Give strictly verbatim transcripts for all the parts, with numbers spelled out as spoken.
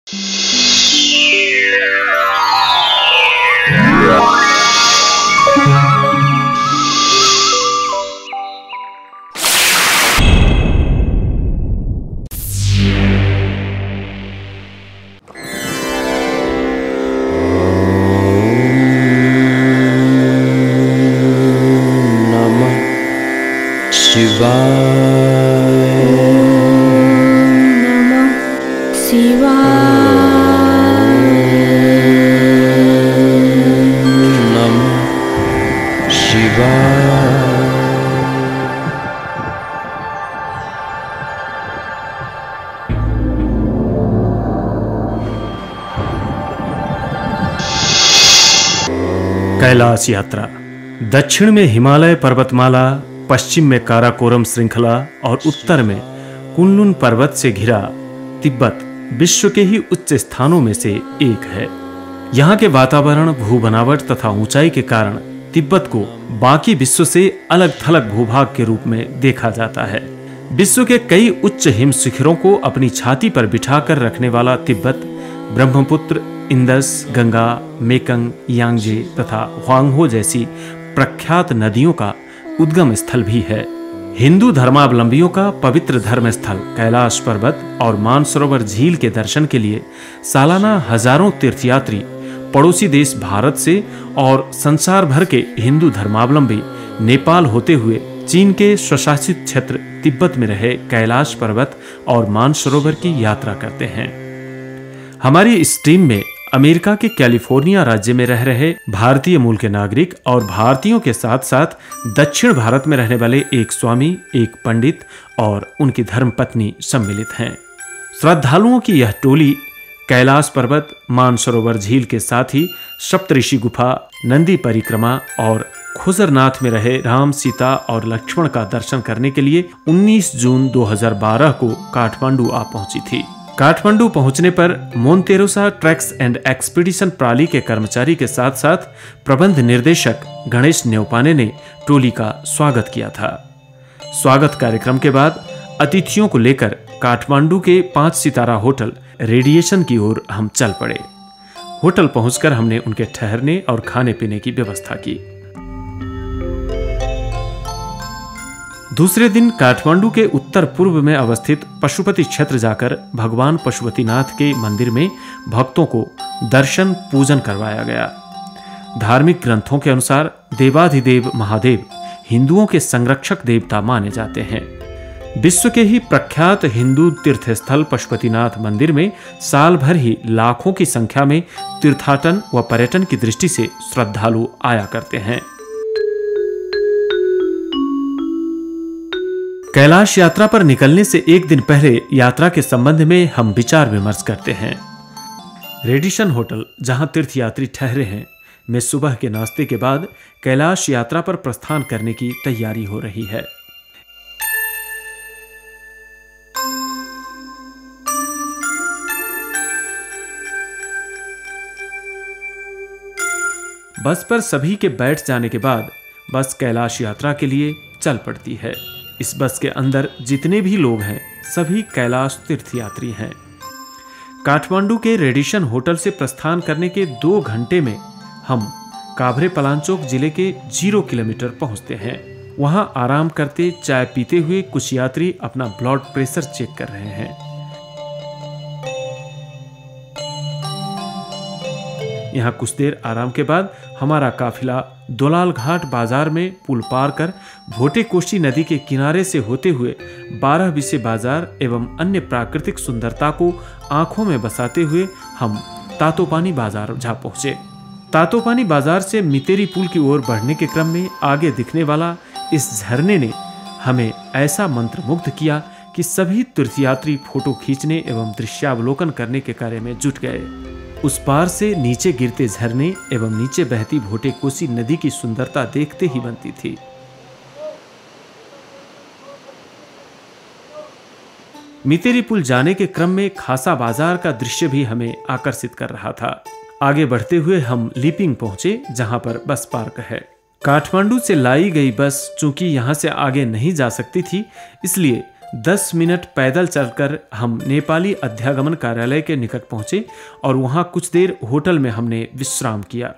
कैलाश यात्रा। दक्षिण में हिमालय पर्वतमाला, पश्चिम में काराकोरम श्रृंखला और उत्तर में कुनलुन पर्वत से घिरा तिब्बत विश्व के ही उच्च स्थानों में से एक है। यहाँ के वातावरण, भूबनावट तथा ऊंचाई के कारण तिब्बत को बाकी विश्व से अलग थलग भूभाग के रूप में देखा जाता है। विश्व के कई उच्च हिम शिखरों को अपनी छाती पर बिठाकर रखने वाला Tibet Brahmaputra, Indus, Ganga, Mekong, Yangtze तथा ह्वांगहो जैसी प्रख्यात नदियों का उद्गम स्थल भी है। हिंदू धर्मावलंबियों का पवित्र धर्म स्थल कैलाश पर्वत और मानसरोवर झील के दर्शन के लिए सालाना हजारों तीर्थयात्री पड़ोसी देश भारत से और संसार भर के हिंदू धर्मावलंबी नेपाल होते हुए चीन के स्वशासित क्षेत्र तिब्बत में रहे कैलाश पर्वत और मानसरोवर की यात्रा करते हैं। हमारी इस टीम में अमेरिका के कैलिफोर्निया राज्य में रह रहे भारतीय मूल के नागरिक और भारतीयों के साथ साथ दक्षिण भारत में रहने वाले एक स्वामी, एक पंडित और उनकी धर्मपत्नी सम्मिलित हैं। श्रद्धालुओं की यह टोली कैलाश पर्वत, मानसरोवर झील के साथ ही सप्तऋषि गुफा, नंदी परिक्रमा और खुजरनाथ में रहे राम, सीता और लक्ष्मण का दर्शन करने के लिए उन्नीस जून दो हज़ार बारह को काठमांडू आ पहुंची थी। काठमांडू पहुंचने पर मोन्तेरोसा ट्रैक्स एंड एक्सपीडिशन प्रणाली के कर्मचारी के साथ साथ प्रबंध निर्देशक गणेश न्यौपाने ने टोली का स्वागत किया था। स्वागत कार्यक्रम के बाद अतिथियों को लेकर काठमांडू के पांच सितारा होटल रेडिएशन की ओर हम चल पड़े। होटल पहुंचकर हमने उनके ठहरने और खाने पीने की व्यवस्था की। दूसरे दिन काठमांडू के उत्तर पूर्व में अवस्थित पशुपति क्षेत्र जाकर भगवान पशुपतिनाथ के मंदिर में भक्तों को दर्शन पूजन करवाया गया। धार्मिक ग्रंथों के अनुसार देवाधिदेव महादेव हिंदुओं के संरक्षक देवता माने जाते हैं। विश्व के ही प्रख्यात हिंदू तीर्थस्थल पशुपतिनाथ मंदिर में साल भर ही लाखों की संख्या में तीर्थाटन व पर्यटन की दृष्टि से श्रद्धालु आया करते हैं। कैलाश यात्रा पर निकलने से एक दिन पहले यात्रा के संबंध में हम विचार विमर्श करते हैं। रेडिसन होटल, जहां तीर्थयात्री ठहरे हैं, में सुबह के नाश्ते के बाद कैलाश यात्रा पर प्रस्थान करने की तैयारी हो रही है। बस पर सभी के बैठ जाने के बाद बस कैलाश यात्रा के लिए चल पड़ती है। इस बस के अंदर जितने भी लोग हैं सभी कैलाश तीर्थयात्री हैं। काठमांडू के रेडिसन होटल से प्रस्थान करने के दो घंटे में हम काभरे पलांचोक जिले के जीरो किलोमीटर पहुंचते हैं। वहां आराम करते चाय पीते हुए कुछ यात्री अपना ब्लड प्रेशर चेक कर रहे हैं। यहाँ कुछ देर आराम के बाद हमारा काफिला दोलाल घाट बाजार में पुल पार कर भोटे कोशी नदी के किनारे से होते हुए बारह बिसे बाजार एवं अन्य प्राकृतिक सुंदरता को आंखों में बसाते हुए हम तातोपानी बाजार जा पहुंचे। तातोपानी बाजार से मितेरी पुल की ओर बढ़ने के क्रम में आगे दिखने वाला इस झरने ने हमें ऐसा मंत्रमुग्ध किया कि सभी तीर्थयात्री फोटो खींचने एवं दृश्यावलोकन करने के कार्य में जुट गए। उस पार से नीचे गिरते झरने एवं नीचे बहती भोटे कोसी नदी की सुंदरता देखते ही बनती थी। मितेरी पुल जाने के क्रम में खासा बाजार का दृश्य भी हमें आकर्षित कर रहा था। आगे बढ़ते हुए हम लीपिंग पहुंचे, जहां पर बस पार्क है। काठमांडू से लाई गई बस चूंकि यहां से आगे नहीं जा सकती थी, इसलिए दस मिनट पैदल चलकर हम नेपाली अध्यागमन कार्यालय के निकट पहुंचे और वहां कुछ देर होटल में हमने विश्राम किया।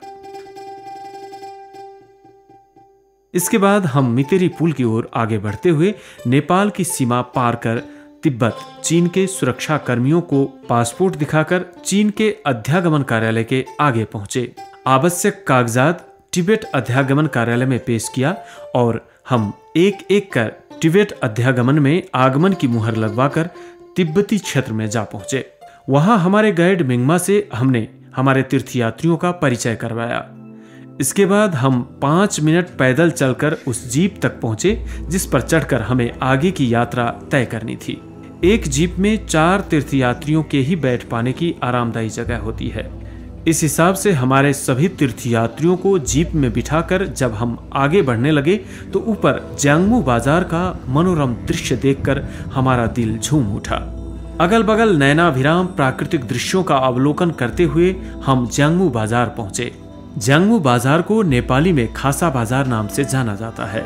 इसके बाद हम मितेरी पुल की ओर आगे बढ़ते हुए नेपाल की सीमा पार कर तिब्बत चीन के सुरक्षा कर्मियों को पासपोर्ट दिखाकर चीन के अध्यागमन कार्यालय के आगे पहुंचे। आवश्यक कागजात तिब्बत अध्यागमन कार्यालय में पेश किया और हम एक एक कर तिब्बत अध्यागमन में आगमन की मुहर लगवाकर तिब्बती क्षेत्र में जा पहुंचे। वहां हमारे गाइड मिंगमा से हमने हमारे तीर्थयात्रियों का परिचय करवाया। इसके बाद हम पांच मिनट पैदल चलकर उस जीप तक पहुंचे जिस पर चढ़कर हमें आगे की यात्रा तय करनी थी। एक जीप में चार तीर्थयात्रियों के ही बैठ पाने की आरामदायी जगह होती है। इस हिसाब से हमारे सभी तीर्थयात्रियों को जीप में बिठाकर जब हम आगे बढ़ने लगे तो ऊपर ज्यांगमू बाजार का मनोरम दृश्य देखकर हमारा दिल झूम उठा। अगल बगल नयनाभिराम प्राकृतिक दृश्यों का अवलोकन करते हुए हम ज्यांगमू बाजार पहुंचे। ज्यांगमू बाजार को नेपाली में खासा बाजार नाम से जाना जाता है।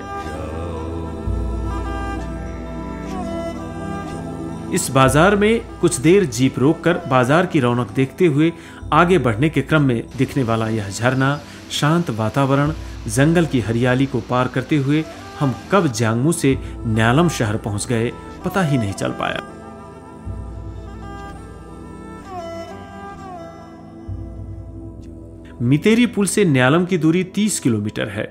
इस बाजार में कुछ देर जीप रोककर बाजार की रौनक देखते हुए आगे बढ़ने के क्रम में दिखने वाला यह झरना, शांत वातावरण, जंगल की हरियाली को पार करते हुए हम कब ज्यांगमू से न्यालम शहर पहुंच गए पता ही नहीं चल पाया। मितेरी पुल से न्यालम की दूरी तीस किलोमीटर है।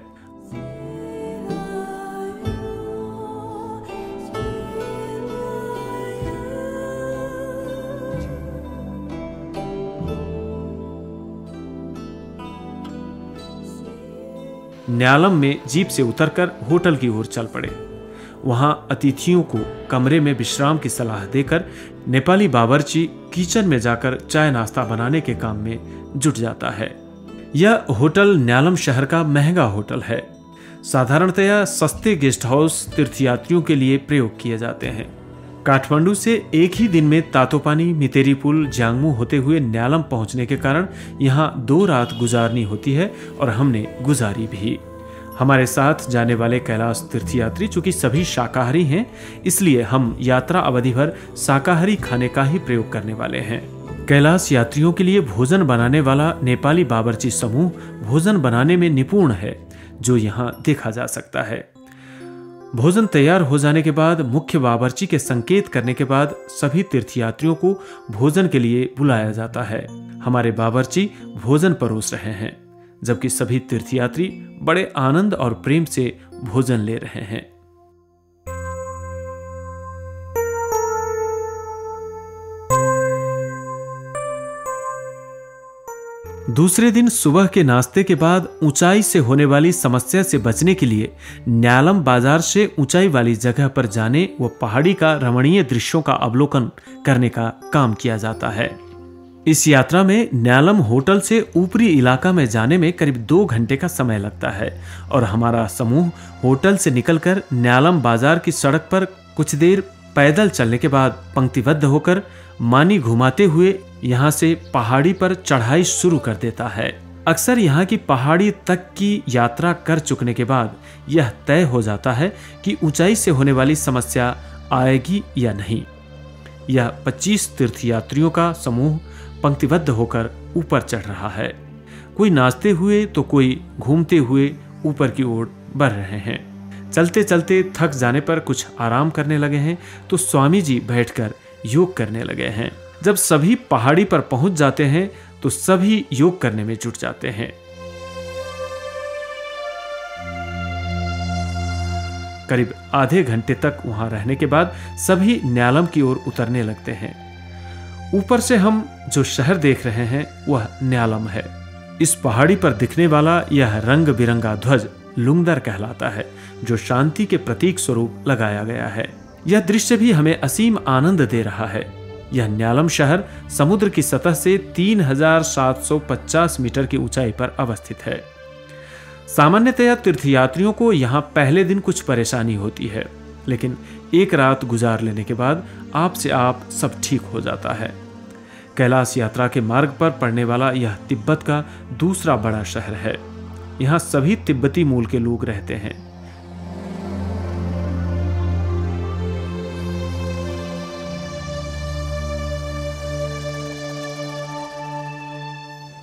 न्यालम में जीप से उतरकर होटल की ओर चल पड़े। वहां अतिथियों को कमरे में विश्राम की सलाह देकर नेपाली बावर्ची किचन में जाकर चाय नाश्ता बनाने के काम में जुट जाता है। यह होटल न्यालम शहर का महंगा होटल है। साधारणतया सस्ते गेस्ट हाउस तीर्थयात्रियों के लिए प्रयोग किए जाते हैं। काठमांडू से एक ही दिन में तातोपानी, मितेरी पुल, ज्यांगमू होते हुए न्यालम पहुंचने के कारण यहाँ दो रात गुजारनी होती है और हमने गुजारी भी। हमारे साथ जाने वाले कैलाश तीर्थयात्री चूंकि सभी शाकाहारी हैं, इसलिए हम यात्रा अवधि भर शाकाहारी खाने का ही प्रयोग करने वाले हैं। कैलाश यात्रियों के लिए भोजन बनाने वाला नेपाली बावर्ची समूह भोजन बनाने में निपुण है, जो यहाँ देखा जा सकता है। भोजन तैयार हो जाने के बाद मुख्य बावर्ची के संकेत करने के बाद सभी तीर्थयात्रियों को भोजन के लिए बुलाया जाता है। हमारे बावर्ची भोजन परोस रहे हैं, जबकि सभी तीर्थयात्री बड़े आनंद और प्रेम से भोजन ले रहे हैं। दूसरे दिन सुबह के नाश्ते के बाद ऊंचाई से होने वाली समस्या से बचने के लिए न्यालम बाजार से ऊंचाई वाली जगह पर जाने व पहाड़ी का रमणीय दृश्यों का अवलोकन करने का काम किया जाता है। इस यात्रा में न्यालम होटल से ऊपरी इलाका में जाने में करीब दो घंटे का समय लगता है और हमारा समूह होटल से निकलकर न्यालम बाजार की सड़क पर कुछ देर पैदल चलने के बाद पंक्तिबद्ध होकर मानी घुमाते हुए यहाँ से पहाड़ी पर चढ़ाई शुरू कर देता है। अक्सर यहाँ की पहाड़ी तक की यात्रा कर चुकने के बाद यह तय हो जाता है कि ऊंचाई से होने वाली समस्या आएगी या नहीं। यह पच्चीस तीर्थयात्रियों का समूह पंक्तिबद्ध होकर ऊपर चढ़ रहा है। कोई नाचते हुए तो कोई घूमते हुए ऊपर की ओर बढ़ रहे हैं। चलते चलते थक जाने पर कुछ आराम करने लगे हैं तो स्वामी जी बैठकर योग करने लगे हैं। जब सभी पहाड़ी पर पहुंच जाते हैं तो सभी योग करने में जुट जाते हैं। करीब आधे घंटे तक वहां रहने के बाद सभी न्यालम की ओर उतरने लगते हैं। ऊपर से हम जो शहर देख रहे हैं वह न्यालम है। इस पहाड़ी पर दिखने वाला यह रंग बिरंगा ध्वज लुंगदर कहलाता है, जो शांति के प्रतीक स्वरूप लगाया गया है। यह दृश्य भी हमें असीम आनंद दे रहा है। यह न्यालम शहर समुद्र की सतह से तीन हजार सात सौ पचास मीटर की ऊंचाई पर अवस्थित है। सामान्यतया तीर्थयात्रियों को यहाँ पहले दिन कुछ परेशानी होती है, लेकिन एक रात गुजार लेने के बाद आप से आप सब ठीक हो जाता है। कैलाश यात्रा के मार्ग पर पड़ने वाला यह तिब्बत का दूसरा बड़ा शहर है। यहाँ सभी तिब्बती मूल के लोग रहते हैं।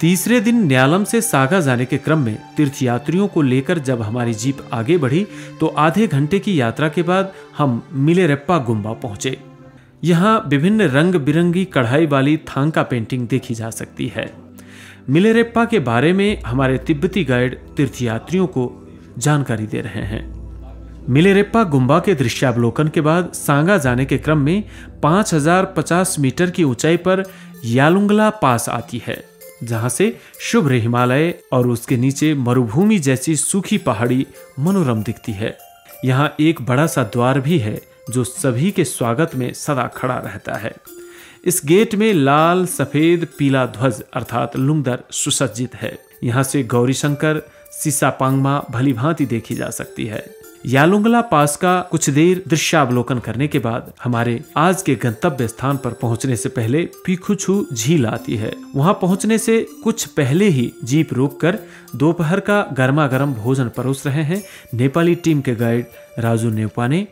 तीसरे दिन न्यालम से सागा जाने के क्रम में तीर्थयात्रियों को लेकर जब हमारी जीप आगे बढ़ी तो आधे घंटे की यात्रा के बाद हम मिलेरेप्पा गुम्बा पहुंचे। यहाँ विभिन्न रंग बिरंगी कढ़ाई वाली थांका पेंटिंग देखी जा सकती है। मिलेरेप्पा के बारे में हमारे तिब्बती गाइड तीर्थयात्रियों को जानकारी दे रहे हैं। मिलेरेप्पा गुम्बा के दृश्यावलोकन के बाद सांगा जाने के क्रम में पाँच हजार पचास मीटर की ऊंचाई पर यालुंगला पास आती है, जहां से शुभ्र हिमालय और उसके नीचे मरुभूमि जैसी सूखी पहाड़ी मनोरम दिखती है। यहाँ एक बड़ा सा द्वार भी है जो सभी के स्वागत में सदा खड़ा रहता है। इस गेट में लाल सफेद पीला ध्वज अर्थात लुंगदर सुसज्जित है। यहाँ से गौरीशंकर सिसापांगमा भली भांति देखी जा सकती है। यालुंगला पास का कुछ देर दृश्यावलोकन करने के बाद हमारे आज के गंतव्य स्थान पर पहुंचने से पहले पीखुछू झील आती है। वहां पहुंचने से कुछ पहले ही जीप रोककर दोपहर का गर्मा गर्म भोजन परोस रहे हैं नेपाली टीम के गाइड राजू नेउपाने।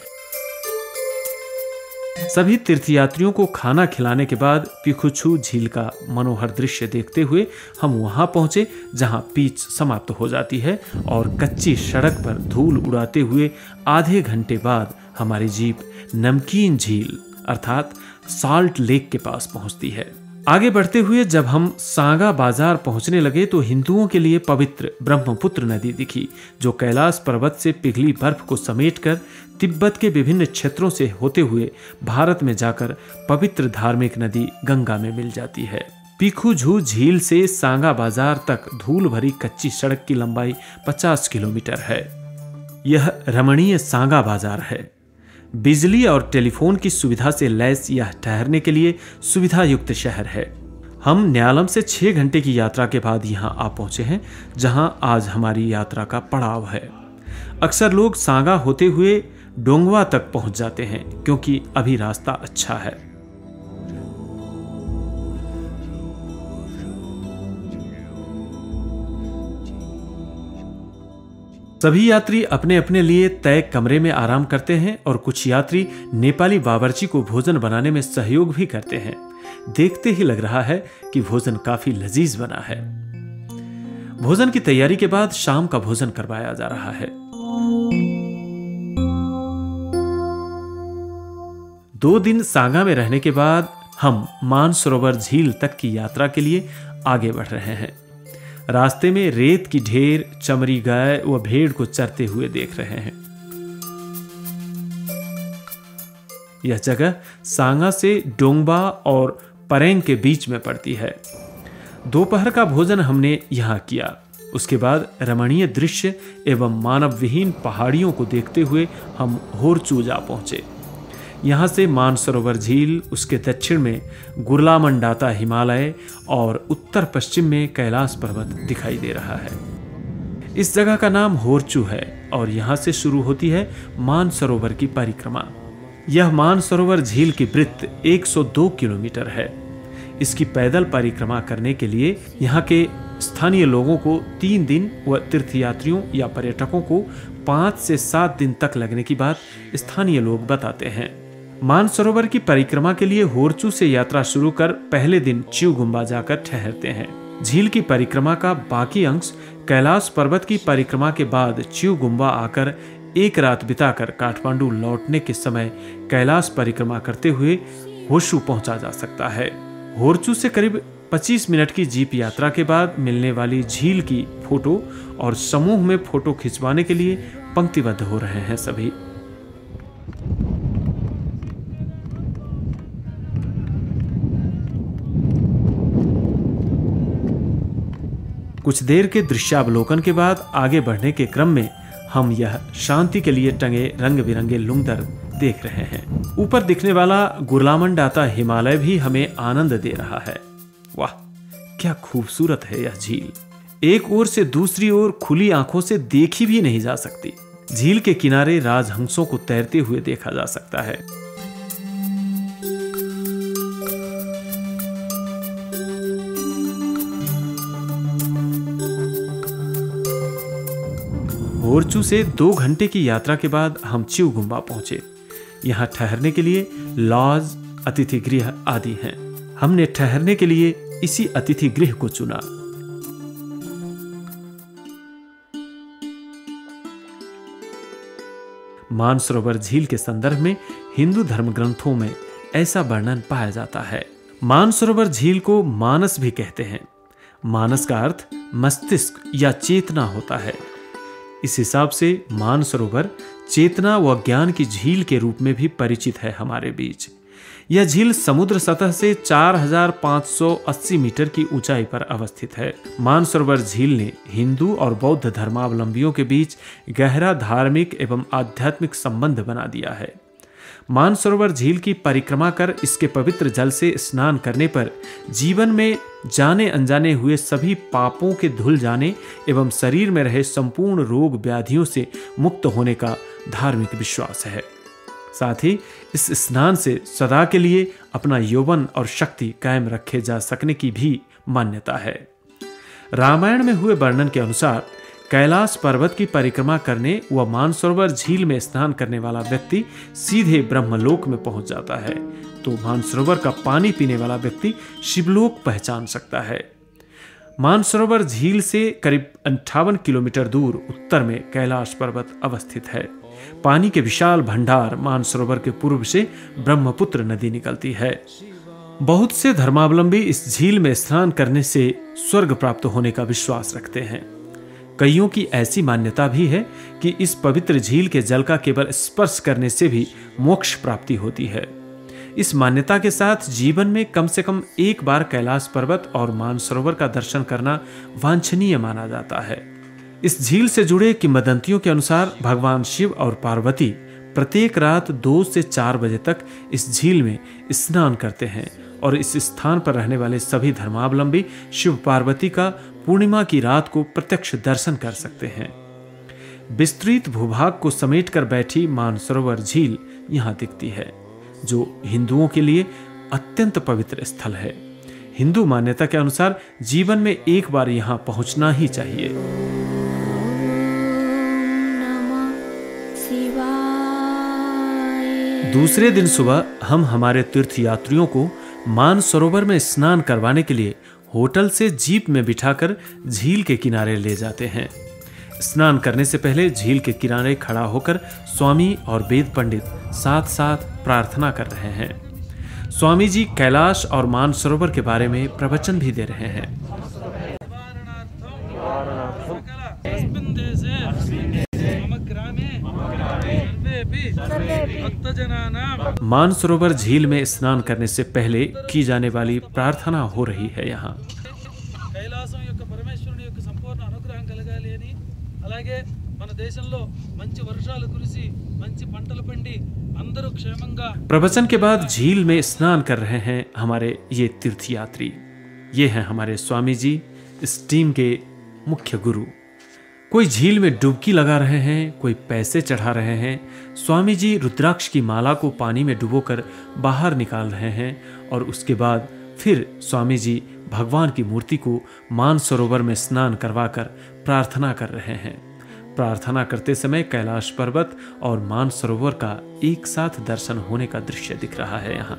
सभी तीर्थयात्रियों को खाना खिलाने के बाद पीखुछू झील का मनोहर दृश्य देखते हुए हम वहां पहुंचे जहां पिच समाप्त हो जाती है और कच्ची सड़क पर धूल उड़ाते हुए आधे घंटे बाद हमारी जीप नमकीन झील अर्थात साल्ट लेक के पास पहुंचती है। आगे बढ़ते हुए जब हम सांगा बाजार पहुंचने लगे तो हिंदुओं के लिए पवित्र ब्रह्मपुत्र नदी दिखी, जो कैलाश पर्वत से पिघली बर्फ को समेटकर तिब्बत के विभिन्न क्षेत्रों से होते हुए भारत में जाकर पवित्र धार्मिक नदी गंगा में मिल जाती है। पीखुझू झील से सांगा बाजार तक धूल भरी कच्ची सड़क की लंबाई पचास किलोमीटर है। यह रमणीय सांगा बाजार है। बिजली और टेलीफोन की सुविधा से लैस यह ठहरने के लिए सुविधा युक्त शहर है। हम न्यालम से छह घंटे की यात्रा के बाद यहाँ आ पहुंचे हैं, जहां आज हमारी यात्रा का पड़ाव है। अक्सर लोग सांगा होते हुए डोंगवा तक पहुंच जाते हैं क्योंकि अभी रास्ता अच्छा है। सभी यात्री अपने अपने लिए तय कमरे में आराम करते हैं और कुछ यात्री नेपाली बावर्ची को भोजन बनाने में सहयोग भी करते हैं। देखते ही लग रहा है कि भोजन काफी लजीज बना है। भोजन की तैयारी के बाद शाम का भोजन करवाया जा रहा है। दो दिन सांगा में रहने के बाद हम मानसरोवर झील तक की यात्रा के लिए आगे बढ़ रहे हैं। रास्ते में रेत की ढेर, चमरी गाय व भेड़ को चरते हुए देख रहे हैं। यह जगह सांगा से डोंगबा और परेंग के बीच में पड़ती है। दोपहर का भोजन हमने यहाँ किया। उसके बाद रमणीय दृश्य एवं मानव विहीन पहाड़ियों को देखते हुए हम होरचू जा पहुंचे। यहाँ से मानसरोवर झील, उसके दक्षिण में गुरलामंडाता हिमालय और उत्तर पश्चिम में कैलाश पर्वत दिखाई दे रहा है। इस जगह का नाम होरचू है और यहाँ से शुरू होती है मानसरोवर की परिक्रमा। यह मानसरोवर झील की वृत्त एक सौ दो किलोमीटर है। इसकी पैदल परिक्रमा करने के लिए यहाँ के स्थानीय लोगों को तीन दिन व तीर्थयात्रियों या पर्यटकों को पाँच से सात दिन तक लगने की बात स्थानीय लोग बताते हैं। मानसरोवर की परिक्रमा के लिए होरचू से यात्रा शुरू कर पहले दिन चिवगुम्बा जाकर ठहरते हैं। झील की परिक्रमा का बाकी अंश कैलाश पर्वत की परिक्रमा के बाद चिवगुम्बा आकर एक रात बिताकर काठमांडू लौटने के समय कैलाश परिक्रमा करते हुए होशू पहुंचा जा सकता है। होरचू से करीब पच्चीस मिनट की जीप यात्रा के बाद मिलने वाली झील की फोटो और समूह में फोटो खिंचवाने के लिए पंक्तिबद्ध हो रहे हैं सभी। कुछ देर के दृश्यावलोकन के बाद आगे बढ़ने के क्रम में हम यह शांति के लिए टंगे रंग बिरंगे लुंगदर देख रहे हैं। ऊपर दिखने वाला गुरलामंडाता हिमालय भी हमें आनंद दे रहा है। वाह, क्या खूबसूरत है यह झील। एक ओर से दूसरी ओर खुली आंखों से देखी भी नहीं जा सकती। झील के किनारे राजहंसों को तैरते हुए देखा जा सकता है। होरचू से दो घंटे की यात्रा के बाद हम चिवगुम्बा पहुंचे। यहाँ ठहरने के लिए लॉज, अतिथि गृह आदि हैं। हमने ठहरने के लिए इसी अतिथि गृह को चुना। मानसरोवर झील के संदर्भ में हिंदू धर्म ग्रंथों में ऐसा वर्णन पाया जाता है। मानसरोवर झील को मानस भी कहते हैं। मानस का अर्थ मस्तिष्क या चेतना होता है। इस हिसाब से मानसरोवर चेतना व ज्ञान की झील के रूप में भी परिचित है हमारे बीच। यह झील समुद्र सतह से चार हज़ार पाँच सौ अस्सी मीटर की ऊंचाई पर अवस्थित है। मानसरोवर झील ने हिंदू और बौद्ध धर्मावलंबियों के बीच गहरा धार्मिक एवं आध्यात्मिक संबंध बना दिया है। मानसरोवर झील की परिक्रमा कर इसके पवित्र जल से स्नान करने पर जीवन में जाने अनजाने हुए सभी पापों के धुल जाने एवं शरीर में रहे संपूर्ण रोग व्याधियों से मुक्त होने का धार्मिक विश्वास है। साथ ही इस स्नान से सदा के लिए अपना यौवन और शक्ति कायम रखे जा सकने की भी मान्यता है। रामायण में हुए वर्णन के अनुसार कैलाश पर्वत की परिक्रमा करने व मानसरोवर झील में स्नान करने वाला व्यक्ति सीधे ब्रह्मलोक में पहुंच जाता है, तो मानसरोवर का पानी पीने वाला व्यक्ति शिवलोक पहचान सकता है। मानसरोवर झील से करीब अंठावन किलोमीटर दूर उत्तर में कैलाश पर्वत अवस्थित है। पानी के विशाल भंडार मानसरोवर के पूर्व से ब्रह्मपुत्र नदी निकलती है। बहुत से धर्मावलंबी इस झील में स्नान करने से स्वर्ग प्राप्त होने का विश्वास रखते हैं। कईयों की ऐसी मान्यता भी है कि इस पवित्र झील के जल का केवल स्पर्श करने से भी मोक्ष प्राप्ति होती है। इस मान्यता के साथ जीवन में कम से कम एक बार कैलाश पर्वत और मानसरोवर का दर्शन करना वांछनीय माना जाता है। इस झील से जुड़े किंवदंतियों के अनुसार भगवान शिव और पार्वती प्रत्येक रात दो से चार बजे तक इस झील में स्नान करते हैं और इस स्थान पर रहने वाले सभी धर्मावलंबी शिव पार्वती का पूर्णिमा की रात को प्रत्यक्ष दर्शन कर सकते हैं। विस्तृत भूभाग को समेटकर बैठी मानसरोवर झील यहाँ दिखती है, जो हिंदुओं के लिए अत्यंत पवित्र स्थल है। हिंदू मान्यता के अनुसार जीवन में एक बार यहाँ पहुंचना ही चाहिए। दूसरे दिन सुबह हम हमारे तीर्थ यात्रियों को मानसरोवर में स्नान करवाने के लिए होटल से जीप में बिठाकर झील के किनारे ले जाते हैं। स्नान करने से पहले झील के किनारे खड़ा होकर स्वामी और वेद पंडित साथ साथ प्रार्थना कर रहे हैं। स्वामी जी कैलाश और मानसरोवर के बारे में प्रवचन भी दे रहे हैं। मानसरोवर झील में स्नान करने से पहले की जाने वाली प्रार्थना हो रही है। यहाँ प्रवचन के बाद झील में स्नान कर रहे हैं हमारे ये तीर्थयात्री। ये हैं हमारे स्वामी जी, इस टीम के मुख्य गुरु। कोई झील में डुबकी लगा रहे हैं, कोई पैसे चढ़ा रहे हैं। स्वामी जी रुद्राक्ष की माला को पानी में डुबोकर बाहर निकाल रहे हैं और उसके बाद फिर स्वामी जी भगवान की मूर्ति को मानसरोवर में स्नान करवाकर प्रार्थना कर रहे हैं। प्रार्थना करते समय कैलाश पर्वत और मानसरोवर का एक साथ दर्शन होने का दृश्य दिख रहा है। यहाँ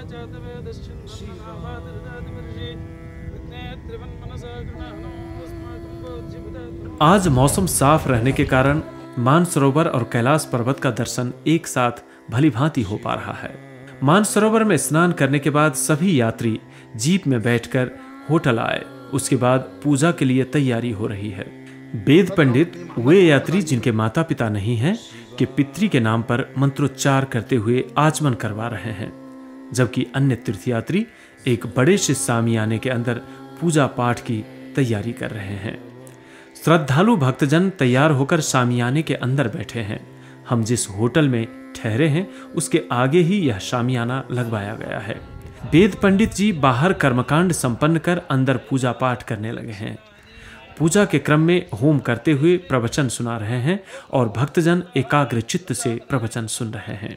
आज मौसम साफ रहने के कारण मानसरोवर और कैलाश पर्वत का दर्शन एक साथ भलीभांति हो पा रहा है। मानसरोवर में स्नान करने के बाद सभी यात्री जीप में बैठकर होटल आए। उसके बाद पूजा के लिए तैयारी हो रही है। वेद पंडित वे यात्री जिनके माता पिता नहीं हैं कि पितृ के नाम पर मंत्रोच्चार करते हुए आचमन करवा रहे हैं, जबकि अन्य तीर्थयात्री एक बड़े से सामियाने के अंदर पूजा पाठ की तैयारी कर रहे हैं। श्रद्धालु भक्तजन तैयार होकर शामियाने के अंदर बैठे हैं। हम जिस होटल में ठहरे हैं उसके आगे ही यह शामियाना लगवाया गया है। वेद पंडित जी बाहर कर्मकांड संपन्न कर अंदर पूजा पाठ करने लगे हैं। पूजा के क्रम में होम करते हुए प्रवचन सुना रहे हैं और भक्तजन एकाग्र चित्त से प्रवचन सुन रहे हैं।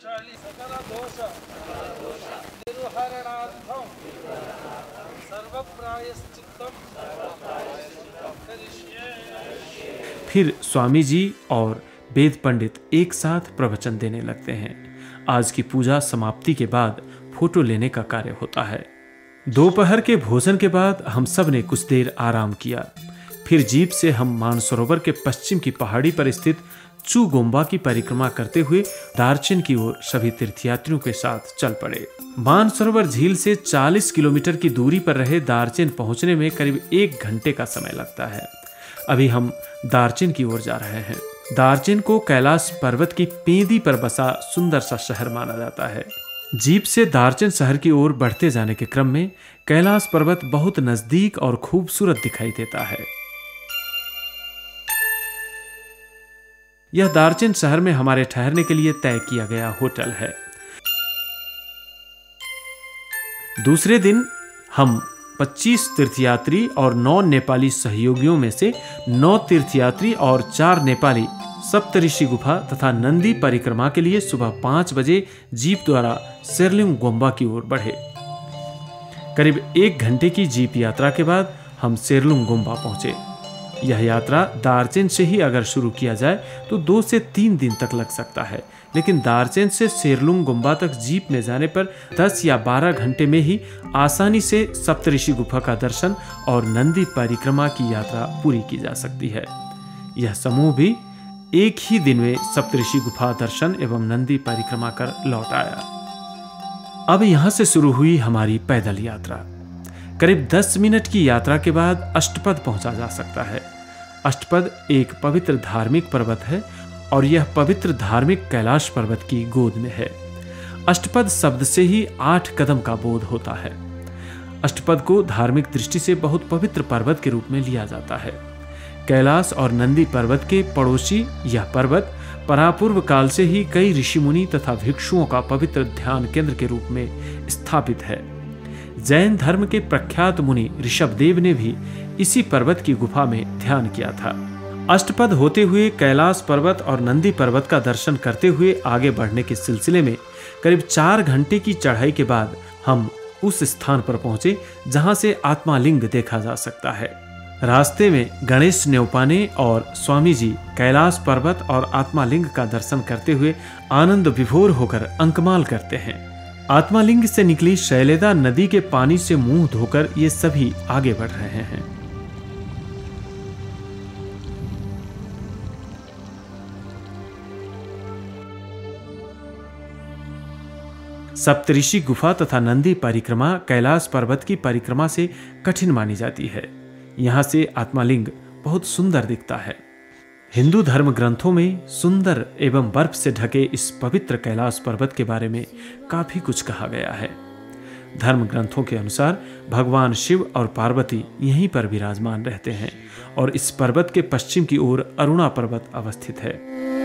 फिर स्वामी जी और वेद पंडित एक साथ प्रवचन देने लगते हैं। आज की पूजा समाप्ति के बाद फोटो लेने का कार्य होता है। दोपहर के भोजन के बाद हम सब ने कुछ देर आराम किया। फिर जीप से हम मानसरोवर के पश्चिम की पहाड़ी पर स्थित चू गोम्बा की परिक्रमा करते हुए दार्चेन की ओर सभी तीर्थयात्रियों के साथ चल पड़े। मानसरोवर झील से चालीस किलोमीटर की दूरी पर रहे दार्चेन पहुंचने में करीब एक घंटे का समय लगता है। अभी हम दार्चेन की ओर जा रहे हैं। दार्चेन को कैलाश पर्वत की पेंदी पर बसा सुंदर सा शहर माना जाता है। जीप से दार्चेन शहर की ओर बढ़ते जाने के क्रम में कैलाश पर्वत बहुत नजदीक और खूबसूरत दिखाई देता है। यह दार्चेन शहर में हमारे ठहरने के लिए तय किया गया होटल है। दूसरे दिन हम पच्चीस तीर्थयात्री और नौ नेपाली सहयोगियों में से नौ तीर्थयात्री और चार नेपाली सप्तऋषि गुफा तथा नंदी परिक्रमा के लिए सुबह पांच बजे जीप द्वारा सेरलुंग गोम्बा की ओर बढ़े। करीब एक घंटे की जीप यात्रा के बाद हम सेरलुंग गोम्बा पहुंचे। यह यात्रा दार्चेन से ही अगर शुरू किया जाए तो दो से तीन दिन तक लग सकता है, लेकिन दार्चेन से सेरलुंग गोम्बा तक जीप में जाने पर दस या बारह घंटे में ही आसानी से सप्तऋषि गुफा का दर्शन और नंदी परिक्रमा की यात्रा पूरी की जा सकती है। यह समूह भी एक ही दिन में सप्तऋषि गुफा दर्शन एवं नंदी परिक्रमा कर लौट आया। अब यहां से शुरू हुई हमारी पैदल यात्रा। करीब दस मिनट की यात्रा के बाद अष्टपद पहुंचा जा सकता है। अष्टपद एक पवित्र धार्मिक पर्वत है और यह पवित्र धार्मिक कैलाश पर्वत की गोद में है। अष्टपद शब्द से ही आठ कदम का बोध होता है। अष्टपद को धार्मिक दृष्टि से बहुत पवित्र पर्वत के रूप में लिया जाता है। कैलाश और नंदी पर्वत के पड़ोसी यह पर्वत परापूर्व काल से ही कई ऋषि मुनि तथा भिक्षुओं का पवित्र ध्यान केंद्र के रूप में स्थापित है। जैन धर्म के प्रख्यात मुनि ऋषभदेव ने भी इसी पर्वत की गुफा में ध्यान किया था। अष्टपद होते हुए कैलाश पर्वत और नंदी पर्वत का दर्शन करते हुए आगे बढ़ने के सिलसिले में करीब चार घंटे की चढ़ाई के बाद हम उस स्थान पर पहुंचे जहां से आत्मालिंग देखा जा सकता है। रास्ते में गणेश न्यौपाने और स्वामी जी कैलाश पर्वत और आत्मालिंग का दर्शन करते हुए आनंद विभोर होकर अंकमाल करते हैं। आत्मालिंग से निकली शैलेदा नदी के पानी से मुंह धोकर ये सभी आगे बढ़ रहे हैं। सप्तऋषि गुफा तथा नंदी परिक्रमा कैलाश पर्वत की परिक्रमा से कठिन मानी जाती है। यहाँ से आत्मालिंग बहुत सुंदर दिखता है। हिंदू धर्म ग्रंथों में सुंदर एवं बर्फ से ढके इस पवित्र कैलाश पर्वत के बारे में काफी कुछ कहा गया है। धर्म ग्रंथों के अनुसार भगवान शिव और पार्वती यहीं पर विराजमान रहते हैं और इस पर्वत के पश्चिम की ओर अरुणा पर्वत अवस्थित है।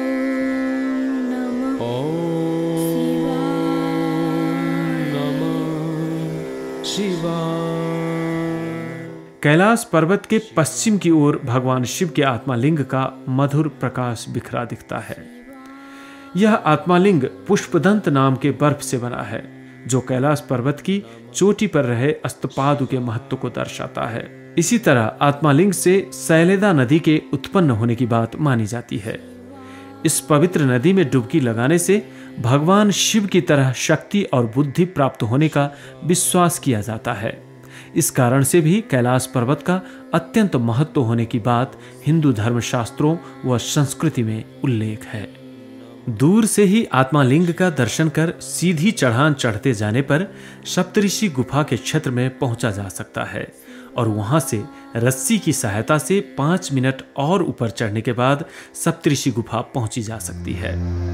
कैलाश पर्वत के पश्चिम की ओर भगवान शिव के आत्मालिंग का मधुर प्रकाश बिखरा दिखता है। यह आत्मालिंग पुष्पदंत नाम के बर्फ से बना है, जो कैलाश पर्वत की चोटी पर रहे अस्तपादु के महत्व को दर्शाता है। इसी तरह आत्मालिंग से शैलेदा नदी के उत्पन्न होने की बात मानी जाती है। इस पवित्र नदी में डुबकी लगाने से भगवान शिव की तरह शक्ति और बुद्धि प्राप्त होने का विश्वास किया जाता है। इस कारण से भी कैलाश पर्वत का अत्यंत महत्व होने की बात हिंदू धर्मशास्त्रों व संस्कृति में उल्लेख है। दूर से ही आत्मालिंग का दर्शन कर सीधी चढ़ान चढ़ते जाने पर सप्तऋषि गुफा के क्षेत्र में पहुंचा जा सकता है और वहां से रस्सी की सहायता से पांच मिनट और ऊपर चढ़ने के बाद सप्तऋषि गुफा पहुंची जा सकती है।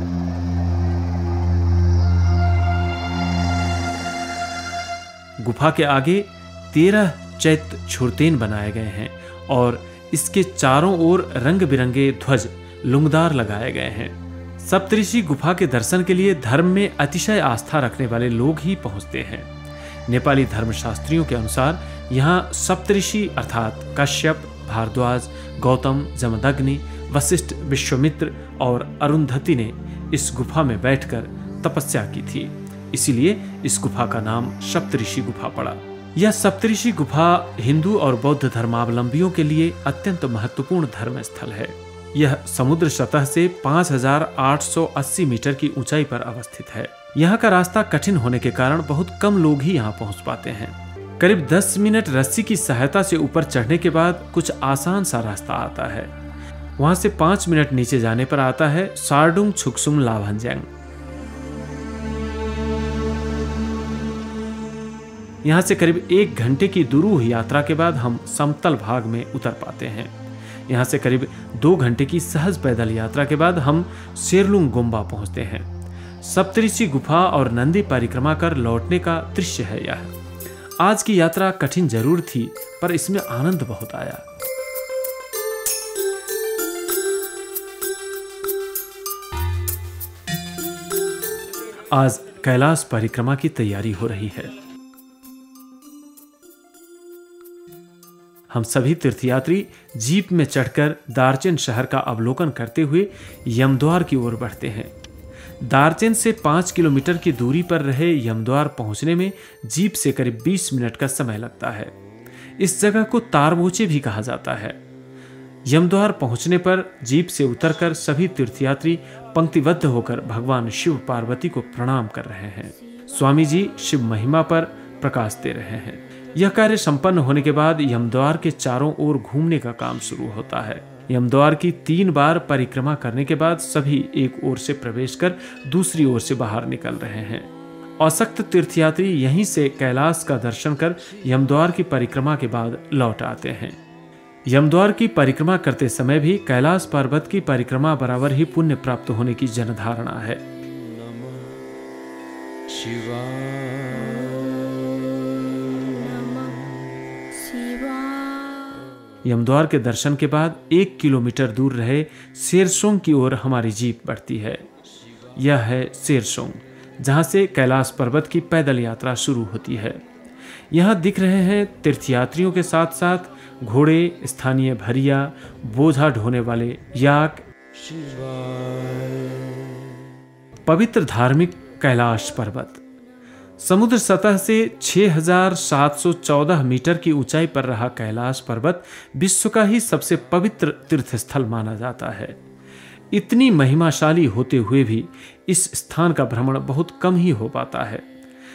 गुफा के आगे तेरह चैत्य छुरतेन बनाए गए हैं और इसके चारों ओर रंग बिरंगे ध्वज लुंगदार लगाए गए हैं। सप्तऋषि गुफा के दर्शन के लिए धर्म में अतिशय आस्था रखने वाले लोग ही पहुंचते हैं। नेपाली धर्मशास्त्रियों के अनुसार यहाँ सप्तऋषि अर्थात कश्यप, भारद्वाज, गौतम, जमदग्नि, वशिष्ठ, विश्वामित्र और अरुंधति ने इस गुफा में बैठकर तपस्या की थी। इसीलिए इस गुफा का नाम सप्तऋषि गुफा पड़ा। यह सप्तऋषि गुफा हिंदू और बौद्ध धर्मावलंबियों के लिए अत्यंत महत्वपूर्ण धर्म स्थल है। यह समुद्र सतह से पाँच हजार आठ सौ अस्सी मीटर की ऊंचाई पर अवस्थित है। यहाँ का रास्ता कठिन होने के कारण बहुत कम लोग ही यहाँ पहुँच पाते हैं। करीब दस मिनट रस्सी की सहायता से ऊपर चढ़ने के बाद कुछ आसान सा रास्ता आता है। वहां से पांच मिनट नीचे जाने पर आता है सारडुंग छुक्सुम लाभांजैंग। यहां से करीब एक घंटे की दुरूह यात्रा के बाद हम समतल भाग में उतर पाते हैं। यहां से करीब दो घंटे की सहज पैदल यात्रा के बाद हम सेरलुंग गोम्बा पहुंचते हैं। सप्तऋषि गुफा और नंदी परिक्रमा कर लौटने का दृश्य है यह। आज की यात्रा कठिन जरूर थी, पर इसमें आनंद बहुत आया। आज कैलाश परिक्रमा की तैयारी हो रही है। हम सभी तीर्थयात्री जीप में चढ़कर दार्चेन शहर का अवलोकन करते हुए यमद्वार की ओर बढ़ते हैं। दार्चेन से पाँच किलोमीटर की दूरी पर रहे यमद्वार पहुंचने में जीप से करीब बीस मिनट का समय लगता है। इस जगह को तारबोचे भी कहा जाता है। यमद्वार पहुंचने पर जीप से उतरकर सभी तीर्थयात्री पंक्तिबद्ध होकर भगवान शिव पार्वती को प्रणाम कर रहे हैं। स्वामी जी शिव महिमा पर प्रकाश दे रहे हैं। यह कार्य संपन्न होने के बाद यमद्वार के चारों ओर घूमने का काम शुरू होता है। यमद्वार की तीन बार परिक्रमा करने के बाद सभी एक ओर से प्रवेश कर दूसरी ओर से बाहर निकल रहे हैं। असक्त तीर्थयात्री यहीं से कैलाश का दर्शन कर यमद्वार की परिक्रमा के बाद लौट आते हैं। यमद्वार की परिक्रमा करते समय भी कैलाश पर्वत की परिक्रमा बराबर ही पुण्य प्राप्त होने की जनधारणा है। यमद्वार के दर्शन के बाद एक किलोमीटर दूर रहे सेरसोंग की ओर हमारी जीप बढ़ती है। यह है सेरसोंग, जहां से कैलाश पर्वत की पैदल यात्रा शुरू होती है। यहाँ दिख रहे हैं तीर्थयात्रियों के साथ साथ घोड़े, स्थानीय भरिया, बोझा ढोने वाले याक। पवित्र धार्मिक कैलाश पर्वत समुद्र सतह से छह हज़ार सात सौ चौदह मीटर की ऊंचाई पर रहा कैलाश पर्वत विश्व का ही सबसे पवित्र तीर्थस्थल माना जाता है। इतनी महिमाशाली होते हुए भी इस स्थान का भ्रमण बहुत कम ही हो पाता है।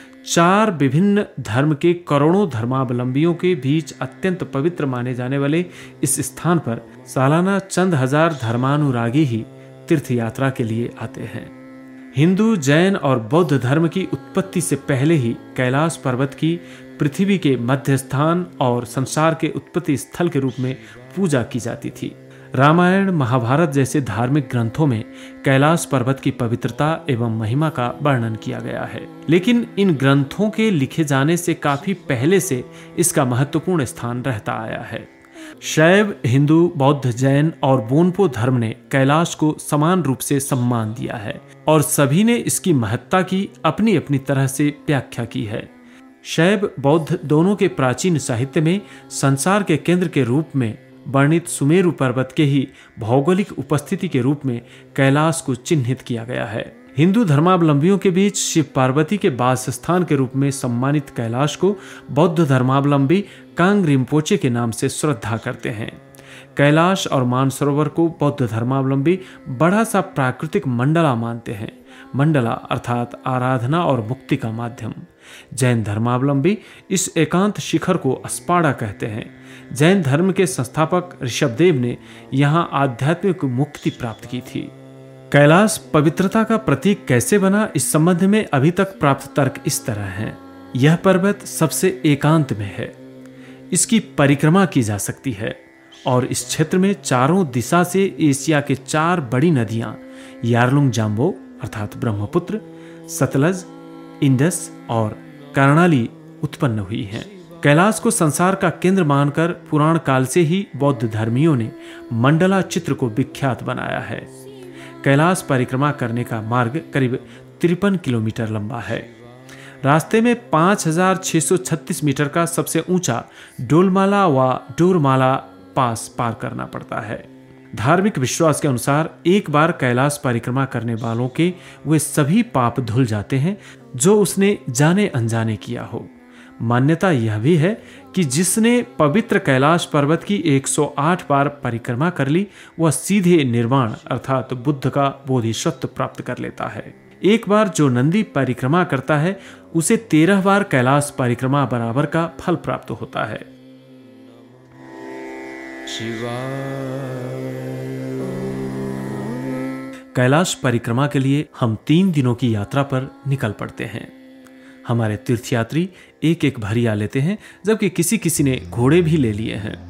चार विभिन्न धर्म के करोड़ों धर्मावलंबियों के बीच अत्यंत पवित्र माने जाने वाले इस स्थान पर सालाना चंद हजार धर्मानुरागी ही तीर्थ यात्रा के लिए आते हैं। हिंदू, जैन और बौद्ध धर्म की उत्पत्ति से पहले ही कैलाश पर्वत की पृथ्वी के मध्य स्थान और संसार के उत्पत्ति स्थल के रूप में पूजा की जाती थी। रामायण, महाभारत जैसे धार्मिक ग्रंथों में कैलाश पर्वत की पवित्रता एवं महिमा का वर्णन किया गया है, लेकिन इन ग्रंथों के लिखे जाने से काफी पहले से इसका महत्वपूर्ण स्थान रहता आया है। शैव, हिंदू, बौद्ध, जैन और बोनपो धर्म ने कैलाश को समान रूप से सम्मान दिया है और सभी ने इसकी महत्ता की अपनी अपनी तरह से व्याख्या की है। शैव बौद्ध दोनों के प्राचीन साहित्य में संसार के केंद्र के रूप में वर्णित सुमेरु पर्वत के ही भौगोलिक उपस्थिति के रूप में कैलाश को चिन्हित किया गया है। हिंदू धर्मावलंबियों के बीच शिव पार्वती के वास स्थान के रूप में सम्मानित कैलाश को बौद्ध धर्मावलंबी कांग रिम्पोचे के नाम से श्रद्धा करते हैं। कैलाश और मानसरोवर को बौद्ध धर्मावलंबी बड़ा सा प्राकृतिक मंडला मानते हैं। मंडला अर्थात आराधना और मुक्ति का माध्यम। जैन धर्मावलंबी इस एकांत शिखर को स्पाड़ा कहते हैं। जैन धर्म के संस्थापक ऋषभदेव ने यहाँ आध्यात्मिक मुक्ति प्राप्त की थी। कैलाश पवित्रता का प्रतीक कैसे बना, इस संबंध में अभी तक प्राप्त तर्क इस तरह हैं। यह पर्वत सबसे एकांत में है, इसकी परिक्रमा की जा सकती है और इस क्षेत्र में चारों दिशा से एशिया के चार बड़ी नदियां यारलुंग जाम्बो अर्थात ब्रह्मपुत्र, सतलज, इंडस और कर्णाली उत्पन्न हुई हैं। कैलाश को संसार का केंद्र मानकर पुराण काल से ही बौद्ध धर्मियों ने मंडला चित्र को विख्यात बनाया है। कैलाश परिक्रमा करने का मार्ग करीब तिरपन किलोमीटर लंबा है। रास्ते में पाँच हज़ार छह सौ छत्तीस मीटर का सबसे ऊंचा डोलमाला व डोरमाला पास पार करना पड़ता है। धार्मिक विश्वास के अनुसार एक बार कैलाश परिक्रमा करने वालों के वे सभी पाप धुल जाते हैं जो उसने जाने अनजाने किया हो। मान्यता यह भी है कि जिसने पवित्र कैलाश पर्वत की एक सौ आठ बार परिक्रमा कर ली वह सीधे निर्वाण अर्थात बुद्ध का बोधिसत्व प्राप्त कर लेता है। एक बार जो नंदी परिक्रमा करता है उसे तेरह बार कैलाश परिक्रमा बराबर का फल प्राप्त होता है। शिवाय। कैलाश परिक्रमा के लिए हम तीन दिनों की यात्रा पर निकल पड़ते हैं। हमारे तीर्थयात्री एक एक भरिया लेते हैं, जबकि किसी किसी ने घोड़े भी ले लिए हैं।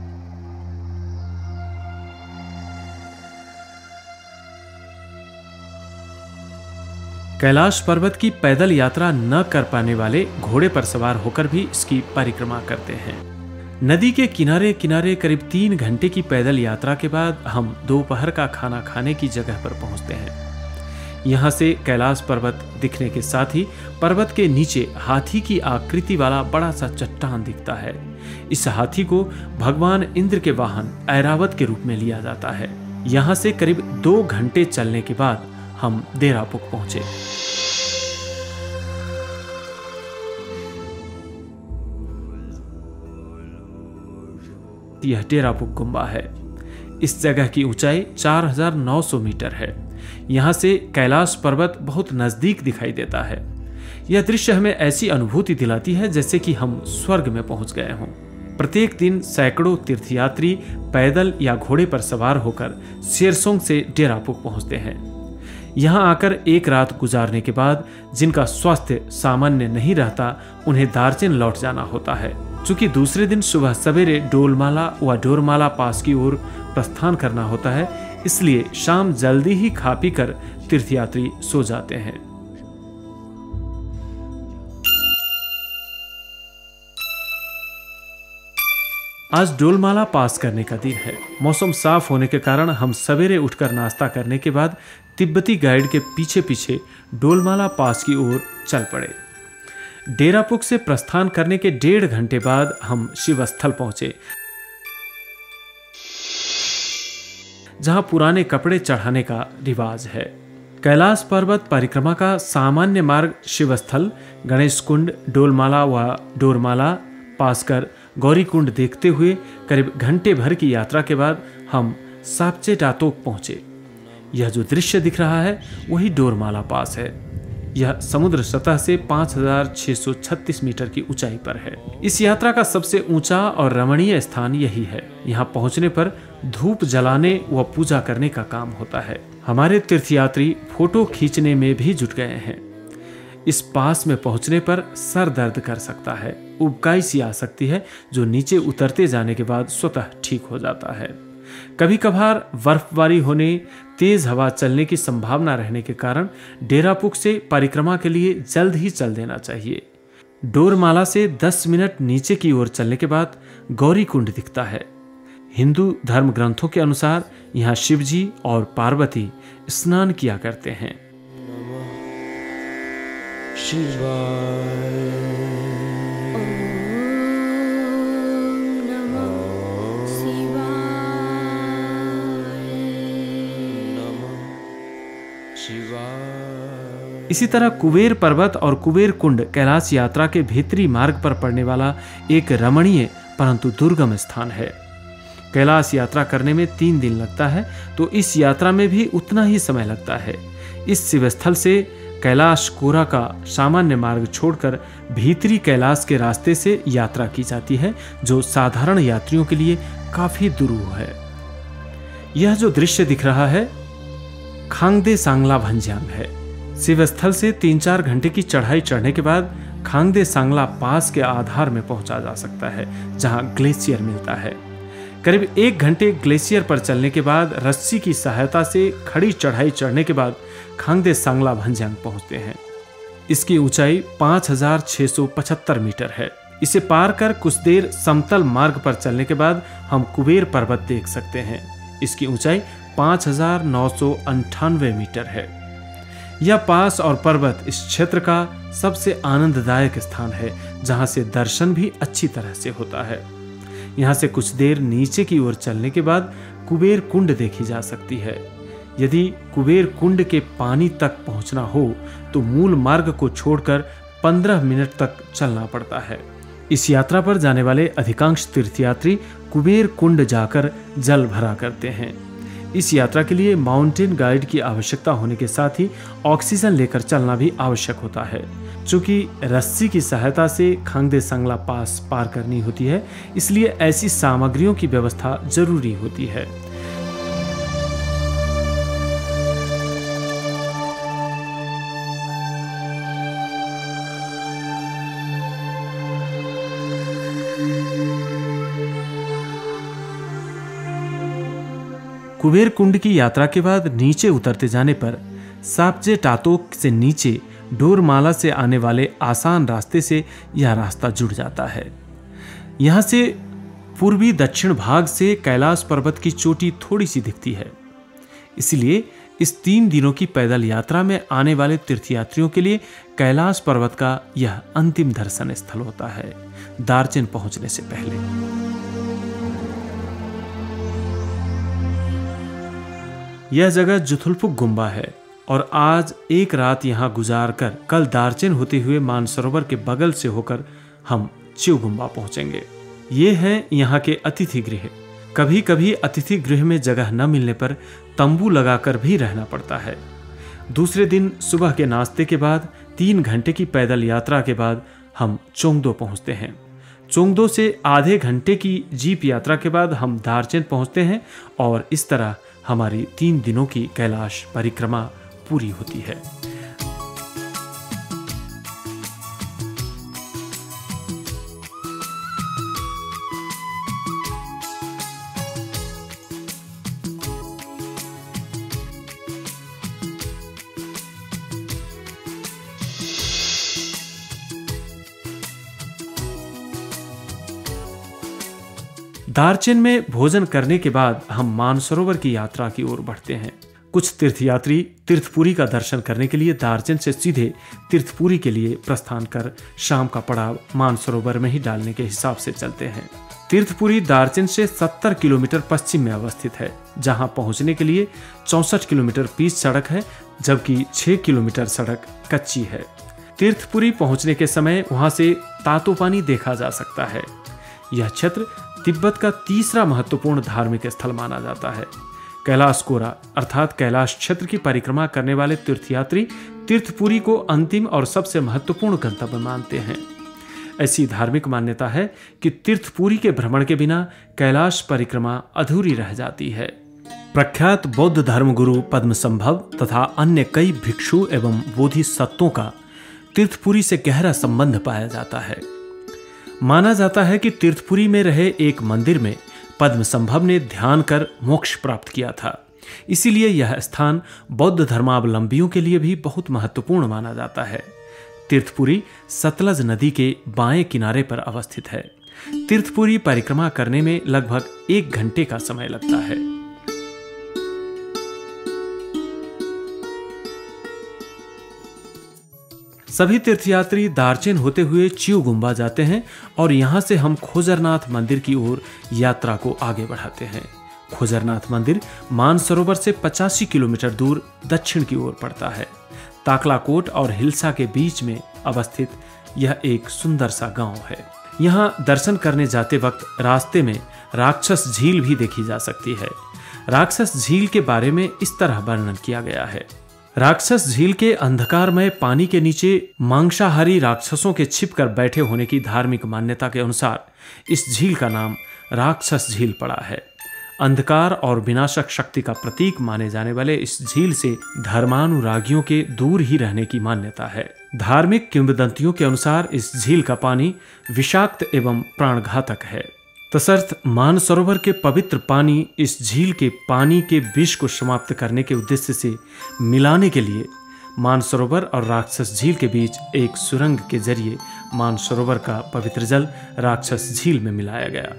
कैलाश पर्वत की पैदल यात्रा न कर पाने वाले घोड़े पर सवार होकर भी इसकी परिक्रमा करते हैं। नदी के किनारे किनारे करीब तीन घंटे की पैदल यात्रा के बाद हम दोपहर का खाना खाने की जगह पर पहुंचते हैं। यहाँ से कैलाश पर्वत दिखने के साथ ही पर्वत के नीचे हाथी की आकृति वाला बड़ा सा चट्टान दिखता है। इस हाथी को भगवान इंद्र के वाहन ऐरावत के रूप में लिया जाता है। यहाँ से करीब दो घंटे चलने के बाद हम डेरापुक पहुंचे। यह डेरापुक गुम्बा है। इस जगह की ऊंचाई चार हज़ार नौ सौ मीटर है। यहाँ से कैलाश पर्वत बहुत नजदीक दिखाई देता है। यह दृश्य हमें ऐसी अनुभूति दिलाती है जैसे कि हम स्वर्ग में पहुंच गए हों। प्रत्येक दिन सैकड़ों तीर्थयात्री पैदल या घोड़े पर सवार होकर शेरसोंग से डेरापुक पहुंचते हैं। यहाँ आकर एक रात गुजारने के बाद जिनका स्वास्थ्य सामान्य नहीं रहता, उन्हें दार्जिलिंग लौट जाना होता है। चूंकि दूसरे दिन सुबह सवेरे डोलमाला व डोरमाला पास की ओर प्रस्थान करना होता है, इसलिए शाम जल्दी ही खा पी कर तीर्थयात्री सो जाते हैं। आज डोलमाला पास करने का दिन है। मौसम साफ होने के कारण हम सवेरे उठकर नाश्ता करने के बाद तिब्बती गाइड के पीछे पीछे डोलमाला पास की ओर चल पड़े। डेरापुक से प्रस्थान करने के डेढ़ घंटे बाद हम शिवस्थल पहुंचे, जहां पुराने कपड़े चढ़ाने का रिवाज है। कैलाश पर्वत परिक्रमा का सामान्य मार्ग शिवस्थल, गणेश कुंड, डोलमाला व डोरमाला पास कर गौरी कुंड देखते हुए करीब घंटे भर की यात्रा के बाद हम सापचे टातोक पहुंचे। यह जो दृश्य दिख रहा है वही डोरमाला पास है। यह समुद्र सतह से पाँच हज़ार छह सौ छत्तीस मीटर की ऊंचाई पर है। इस यात्रा का सबसे ऊंचा और रमणीय स्थान यही है। यहाँ पहुंचने पर धूप जलाने व पूजा करने का काम होता है। हमारे तीर्थयात्री फोटो खींचने में भी जुट गए हैं। इस पास में पहुंचने पर सर दर्द कर सकता है, उबकाई सी आ सकती है, जो नीचे उतरते जाने के बाद स्वतः ठीक हो जाता है। कभी कभार बर्फबारी होने, तेज हवा चलने की संभावना रहने के कारण डेरापुक से परिक्रमा के लिए जल्द ही चल देना चाहिए। डोरमाला से दस मिनट नीचे की ओर चलने के बाद गौरी कुंड दिखता है। हिंदू धर्म ग्रंथों के अनुसार यहाँ शिवजी और पार्वती स्नान किया करते हैं। इसी तरह कुबेर पर्वत और कुबेर कुंड कैलाश यात्रा के भीतरी मार्ग पर पड़ने वाला एक रमणीय परंतु दुर्गम स्थान है। कैलाश यात्रा करने में तीन दिन लगता है, तो इस यात्रा में भी उतना ही समय लगता है। इस शिवस्थल से कैलाश कोरा का सामान्य मार्ग छोड़कर भीतरी कैलाश के रास्ते से यात्रा की जाती है, जो साधारण यात्रियों के लिए काफी दुरूह है। यह जो दृश्य दिख रहा है खांगदे सांगला भंज्यांग है। शिवस्थल से तीन चार घंटे की चढ़ाई चढ़ने के बाद खांगदे सांगला पास के आधार में पहुंचा जा सकता है, जहां ग्लेशियर मिलता है। करीब एक घंटे ग्लेशियर पर चलने के बाद रस्सी की सहायता से खड़ी चढ़ाई चढ़ने के बाद खांगदे सांगला भंज्यांग पहुंचते हैं। इसकी ऊंचाई पाँच हज़ार छह सौ पचहत्तर मीटर है। इसे पार कर कुछ देर समतल मार्ग पर चलने के बाद हम कुबेर पर्वत देख सकते हैं। इसकी ऊंचाई पाँच हज़ार नौ सौ अंठानवे मीटर है। यह पास और पर्वत इस क्षेत्र का सबसे आनंददायक स्थान है, जहां से दर्शन भी अच्छी तरह से होता है। यहाँ से कुछ देर नीचे की ओर चलने के बाद कुबेर कुंड देखी जा सकती है। यदि कुबेर कुंड के पानी तक पहुंचना हो तो मूल मार्ग को छोड़कर पंद्रह मिनट तक चलना पड़ता है। इस यात्रा पर जाने वाले अधिकांश तीर्थयात्री कुबेर कुंड जाकर जल भरा करते हैं। इस यात्रा के लिए माउंटेन गाइड की आवश्यकता होने के साथ ही ऑक्सीजन लेकर चलना भी आवश्यक होता है। चूंकि रस्सी की सहायता से खांगदे सांगला पास पार करनी होती है, इसलिए ऐसी सामग्रियों की व्यवस्था जरूरी होती है। कुबेर कुंड की यात्रा के बाद नीचे उतरते जाने पर सापजे टातोक से नीचे डोरमाला से आने वाले आसान रास्ते से यह रास्ता जुड़ जाता है। यहाँ से पूर्वी दक्षिण भाग से कैलाश पर्वत की चोटी थोड़ी सी दिखती है। इसलिए इस तीन दिनों की पैदल यात्रा में आने वाले तीर्थयात्रियों के लिए कैलाश पर्वत का यह अंतिम दर्शन स्थल होता है दार्जिलिंग पहुंचने से पहले। यह जगह जुथुलपुक गुम्बा है और आज एक रात यहां गुजार कर कल दार्जिलिंग होते हुए मानसरोवर के बगल से होकर हम चिउ गुम्बा पहुंचेंगे। ये हैं यहाँ के अतिथि गृह। कभी कभी अतिथि गृह में जगह न मिलने पर तंबू लगाकर भी रहना पड़ता है। दूसरे दिन सुबह के नाश्ते के बाद तीन घंटे की पैदल यात्रा के बाद हम चोंगदो पहुंचते हैं। चोंगदो से आधे घंटे की जीप यात्रा के बाद हम दार्जिलिंग पहुंचते हैं और इस तरह हमारी तीन दिनों की कैलाश परिक्रमा पूरी होती है। दार्जिलिंग में भोजन करने के बाद हम मानसरोवर की यात्रा की ओर बढ़ते हैं। कुछ तीर्थयात्री तीर्थपुरी का दर्शन करने के लिए दार्जिलिंग से सीधे तीर्थपुरी के लिए प्रस्थान कर शाम का पड़ाव मानसरोवर में ही डालने के हिसाब से चलते हैं। तीर्थपुरी दार्जिलिंग से सत्तर किलोमीटर पश्चिम में अवस्थित है, जहां पहुंचने के लिए चौसठ किलोमीटर पीच सड़क है, जबकि छह किलोमीटर सड़क कच्ची है। तीर्थपुरी पहुंचने के समय वहां से तातोपानी देखा जा सकता है। यह क्षेत्र तिब्बत का तीसरा महत्वपूर्ण धार्मिक स्थल माना जाता है। कैलाश कोरा अर्थात कैलाश क्षेत्र की परिक्रमा करने वाले तीर्थयात्री तीर्थपुरी को अंतिम और सबसे महत्वपूर्ण गंतव्य मानते हैं। ऐसी धार्मिक मान्यता है कि तीर्थपुरी के भ्रमण के बिना कैलाश परिक्रमा अधूरी रह जाती है। प्रख्यात बौद्ध धर्मगुरु पद्मसंभव तथा अन्य कई भिक्षु एवं बोधिसत्वों का तीर्थपुरी से गहरा संबंध पाया जाता है। माना जाता है कि तीर्थपुरी में रहे एक मंदिर में पद्मसंभव ने ध्यान कर मोक्ष प्राप्त किया था। इसीलिए यह स्थान बौद्ध धर्मावलंबियों के लिए भी बहुत महत्वपूर्ण माना जाता है। तीर्थपुरी सतलज नदी के बाएं किनारे पर अवस्थित है। तीर्थपुरी परिक्रमा करने में लगभग एक घंटे का समय लगता है। सभी तीर्थयात्री दार्जिलिंग होते हुए चिउ गुम्बा जाते हैं और यहाँ से हम खोजरनाथ मंदिर की ओर यात्रा को आगे बढ़ाते हैं। खोजरनाथ मंदिर मानसरोवर से पचासी किलोमीटर दूर दक्षिण की ओर पड़ता है। ताकलाकोट और हिल्सा के बीच में अवस्थित यह एक सुंदर सा गांव है। यहाँ दर्शन करने जाते वक्त रास्ते में राक्षस झील भी देखी जा सकती है। राक्षस झील के बारे में इस तरह वर्णन किया गया है। राक्षस झील के अंधकारमय पानी के नीचे मांसाहारी राक्षसों के छिपकर बैठे होने की धार्मिक मान्यता के अनुसार इस झील का नाम राक्षस झील पड़ा है। अंधकार और विनाशक शक्ति का प्रतीक माने जाने वाले इस झील से धर्मानुरागियों के दूर ही रहने की मान्यता है। धार्मिक किंवदंतियों के अनुसार इस झील का पानी विषाक्त एवं प्राणघातक है। तसर्थ मानसरोवर के पवित्र पानी इस झील के पानी के विष को समाप्त करने के उद्देश्य से मिलाने के लिए मानसरोवर और राक्षस झील के बीच एक सुरंग के जरिए मानसरोवर का पवित्र जल राक्षस झील में मिलाया गया।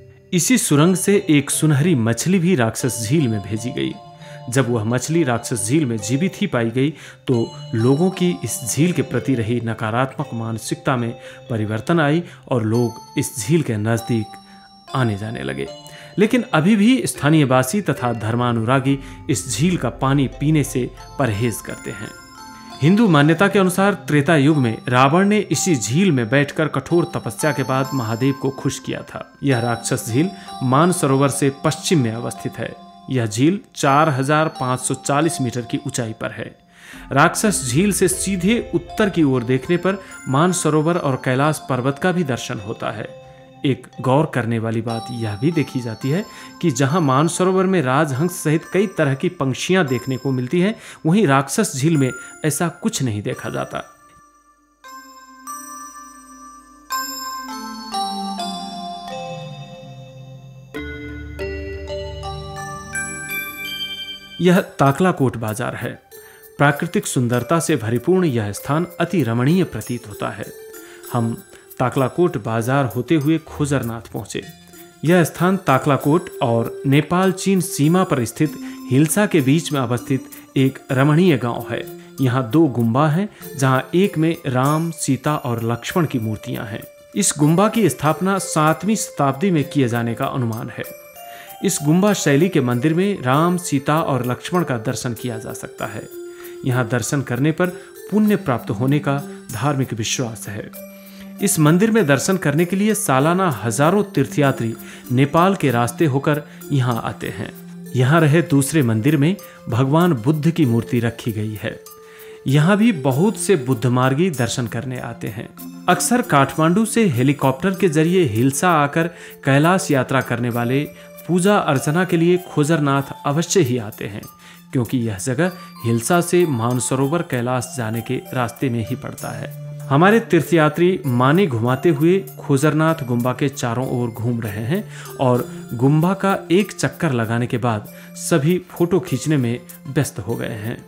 इसी सुरंग से एक सुनहरी मछली भी राक्षस झील में भेजी गई। जब वह मछली राक्षस झील में जीवित ही पाई गई तो लोगों की इस झील के प्रति रही नकारात्मक मानसिकता में परिवर्तन आई और लोग इस झील के नजदीक आने जाने लगे। लेकिन अभी भी स्थानीय वासी तथा धर्मानुरागी इस झील का पानी पीने से परहेज करते हैं। हिंदू मान्यता के अनुसार त्रेता युग में रावण ने इसी झील में बैठकर कठोर तपस्या के बाद महादेव को खुश किया था। यह राक्षस झील मानसरोवर से पश्चिम में अवस्थित है। यह झील चार हजार पाँच सौ चालीस मीटर की ऊंचाई पर है। राक्षस झील से सीधे उत्तर की ओर देखने पर मानसरोवर और कैलाश पर्वत का भी दर्शन होता है। एक गौर करने वाली बात यह भी देखी जाती है कि जहां मानसरोवर में राजहंस सहित कई तरह की पंछियां देखने को मिलती हैं, वहीं राक्षस झील में ऐसा कुछ नहीं देखा जाता। यह ताकलाकोट बाजार है। प्राकृतिक सुंदरता से भरिपूर्ण यह स्थान अति रमणीय प्रतीत होता है। हम ताकलाकोट बाजार होते हुए खोजरनाथ पहुंचे। यह स्थान ताकलाकोट और नेपाल चीन सीमा पर स्थित हिल्सा के बीच में अवस्थित एक रमणीय गांव है। यहाँ दो गुम्बा हैं, जहां एक में राम, सीता और लक्ष्मण की मूर्तियां हैं। इस गुम्बा की स्थापना सातवीं शताब्दी में किए जाने का अनुमान है। इस गुम्बा शैली के मंदिर में राम, सीता और लक्ष्मण का दर्शन किया जा सकता है। यहाँ दर्शन करने पर पुण्य प्राप्त होने का धार्मिक विश्वास है। इस मंदिर में दर्शन करने के लिए सालाना हजारों तीर्थयात्री नेपाल के रास्ते होकर यहाँ आते हैं। यहाँ रहे दूसरे मंदिर में भगवान बुद्ध की मूर्ति रखी गई है। यहाँ भी बहुत से बुद्ध मार्गी दर्शन करने आते हैं। अक्सर काठमांडू से हेलीकॉप्टर के जरिए हिल्सा आकर कैलाश यात्रा करने वाले पूजा अर्चना के लिए खोजरनाथ अवश्य ही आते हैं, क्योंकि यह जगह हिल्सा से मानसरोवर कैलाश जाने के रास्ते में ही पड़ता है। हमारे तीर्थयात्री माने घुमाते हुए खोजरनाथ गुम्बा के चारों ओर घूम रहे हैं और गुम्बा का एक चक्कर लगाने के बाद सभी फोटो खींचने में व्यस्त हो गए हैं।